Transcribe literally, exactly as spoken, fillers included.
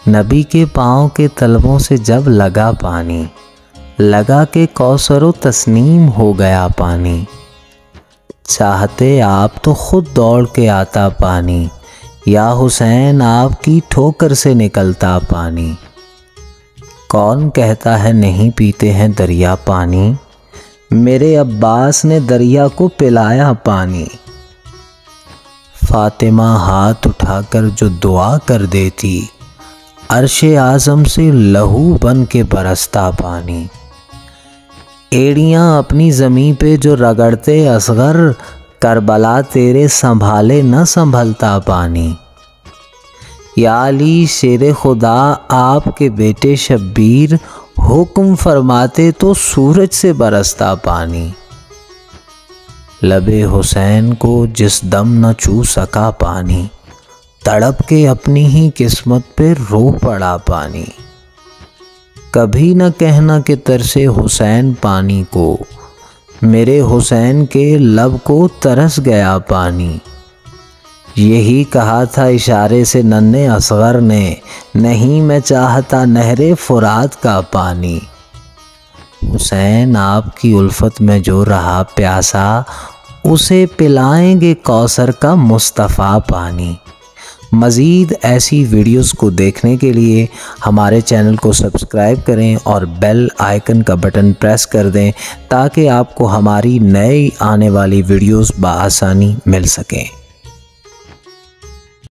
नबी के पाँव के तलवों से जब लगा पानी, लगा के कौसरो तस्नीम हो गया पानी। चाहते आप तो खुद दौड़ के आता पानी, या हुसैन आपकी ठोकर से निकलता पानी। कौन कहता है नहीं पीते हैं दरिया पानी, मेरे अब्बास ने दरिया को पिलाया पानी। फातिमा हाथ उठाकर जो दुआ कर देती, अर्शे आज़म से लहू बन के बरसता पानी। एड़ियाँ अपनी ज़मीं पे जो रगड़ते असगर, करबला तेरे संभाले न संभलता पानी। या अली शेर खुदा आपके बेटे शब्बीर, हुक्म फरमाते तो सूरज से बरसता पानी। लबे हुसैन को जिस दम न छू सका पानी, तड़प के अपनी ही किस्मत पे रो पड़ा पानी। कभी न कहना कि तरसे हुसैन पानी को, मेरे हुसैन के लब को तरस गया पानी। यही कहा था इशारे से नन्हे असगर ने, नहीं मैं चाहता नहरे फुरात का पानी। हुसैन आपकी उल्फत में जो रहा प्यासा, उसे पिलाएंगे कौसर का मुस्तफ़ा पानी। मज़ीद ऐसी वीडियोस को देखने के लिए हमारे चैनल को सब्सक्राइब करें और बेल आइकन का बटन प्रेस कर दें, ताकि आपको हमारी नई आने वाली वीडियोस बआसानी मिल सकें।